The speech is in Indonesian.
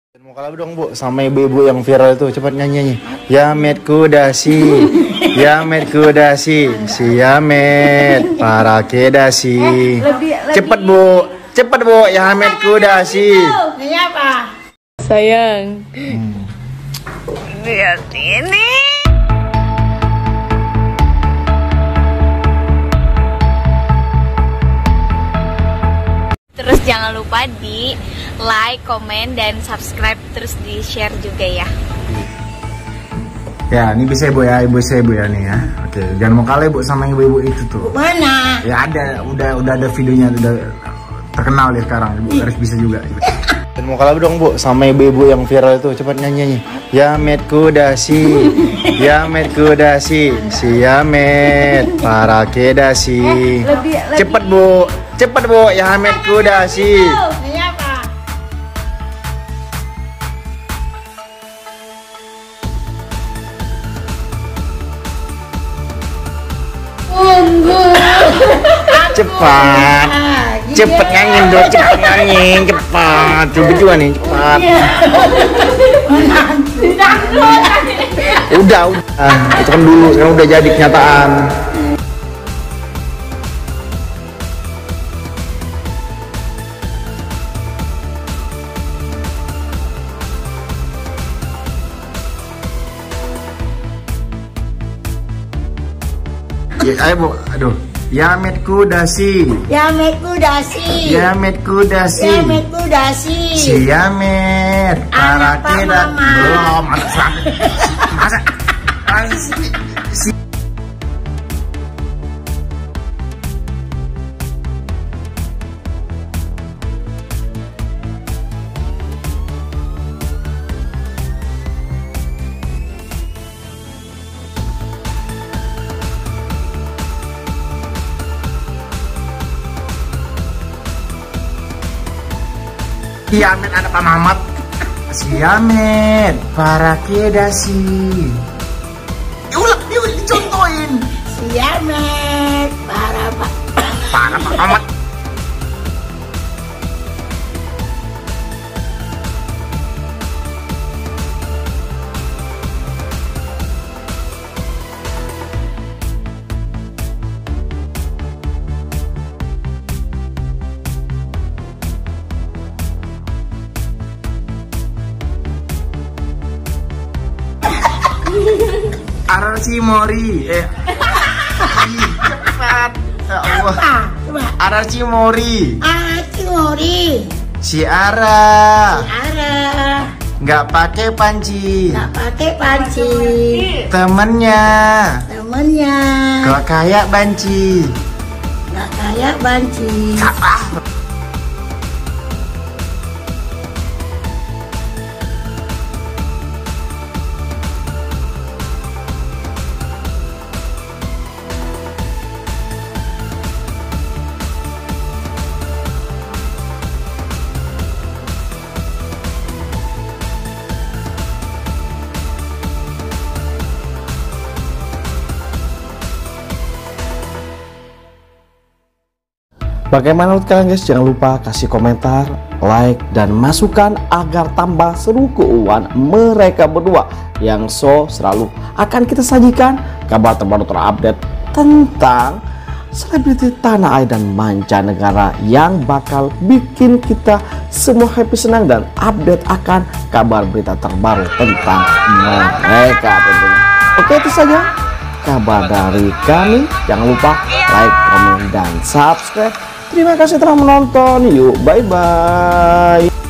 Mau kalah dong Bu sama ibu-ibu yang viral itu, cepat nyanyi. Ya metku dasi, ya metku dasi, si Yamet para kedasi. Cepat Bu, ya metku dasi. Ini apa? Sayang. Lihat ini. Terus jangan lupa di like, komen, dan subscribe, terus di share juga ya. Ya, ini bisa Bu ya, ibu saya Bu ya nih ya. Oke, jangan mau kalah Bu sama ibu-ibu itu tuh. Mana? Ya ada, udah ada videonya, udah terkenal ya sekarang. Ibu harus bisa juga. Dan mau kalah dong Bu sama ibu-ibu yang viral itu, cepat nyanyi. Ya metku dasi, ya metku dasi, si Yamet para kedasi. Cepat Bu, ya metku dasi. Ini apa? Cepat, cepet nyanyi dong, cepet nyanyi, cepat. Coba nih, cepat. Udah, itu kan dulu, sekarang udah jadi kenyataan. Ya, ayo Bu, aduh. Ya metku dasi. Ya metku dasi. Ya metku dasi. Ya metku dasi. Si Yamet para Anak Pak kita Mama. belum masa si Yamet anak Pak Mamat. Si Yamet para kedasi. Diulang, dicontohin. Si Yamet para Pak Mamat. Ararsi Mori, cepat, ya Allah. Coba. Ararsi Mori, Cimori. si Ara, nggak pakai panci, Nggak pakai panci. temennya, Temennya kok kayak banci. nggak kayak banci. Bagaimana menurut kalian guys? Jangan lupa kasih komentar, like, dan masukan agar tambah seru keuangan mereka berdua yang selalu akan kita sajikan kabar terbaru terupdate tentang selebriti tanah air dan mancanegara yang bakal bikin kita semua happy, senang, dan update akan kabar berita terbaru tentang mereka tentunya. Oke, itu saja kabar dari kami. Jangan lupa like, komen, dan subscribe. Terima kasih telah menonton. Yuk, bye-bye.